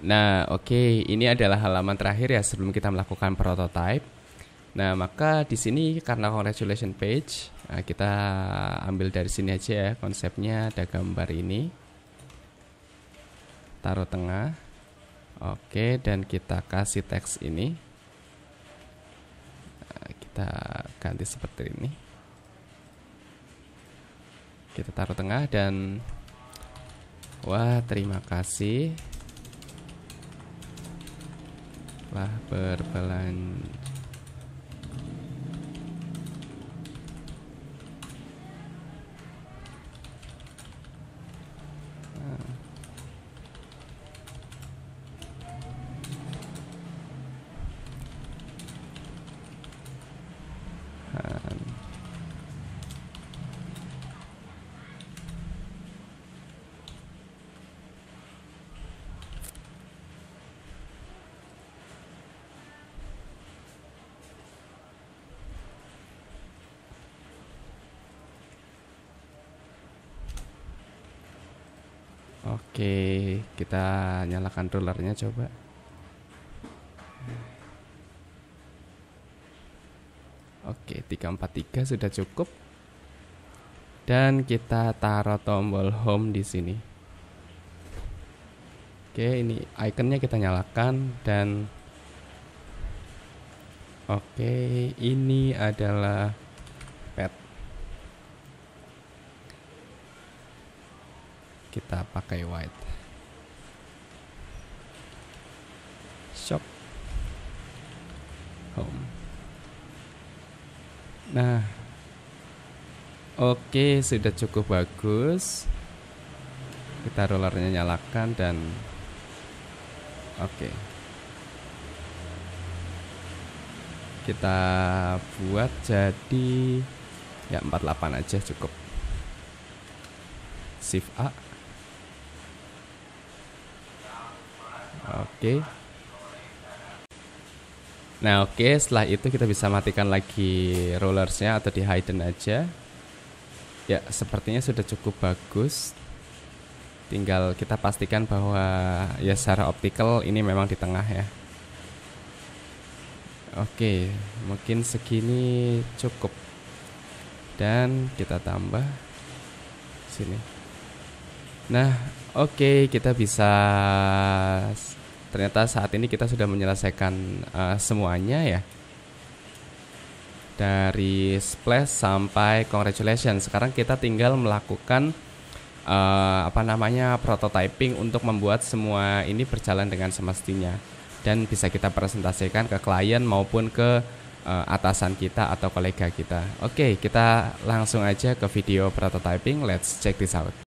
Nah, oke, ini adalah halaman terakhir ya sebelum kita melakukan prototype. Nah, maka di sini karena congratulation page, kita ambil dari sini aja ya konsepnya. Ada gambar ini, taruh tengah. Oke, dan kita kasih teks ini. Kita ganti seperti ini. Kita taruh tengah dan wah, terima kasih telah berbelanja. Oke, kita nyalakan rollernya coba. Oke, 343 sudah cukup. Dan kita taruh tombol home di sini. Oke, ini ikonnya kita nyalakan dan oke, ini adalah pet. Kita pakai white. Shop home. Nah, oke, sudah cukup bagus. Kita rollernya nyalakan dan oke. Kita buat jadi ya 48 aja cukup. Shift A. Oke. Nah, oke, setelah itu kita bisa matikan lagi rollersnya atau di hidden aja. Ya, sepertinya sudah cukup bagus. Tinggal kita pastikan bahwa ya secara optical ini memang di tengah ya. Oke, mungkin segini cukup. Dan kita tambah sini. Nah, oke, kita bisa ternyata saat ini kita sudah menyelesaikan semuanya ya. Dari splash sampai congratulations. Sekarang kita tinggal melakukan prototyping untuk membuat semua ini berjalan dengan semestinya dan bisa kita presentasikan ke klien maupun ke atasan kita atau kolega kita. Oke, kita langsung aja ke video prototyping. Let's check this out.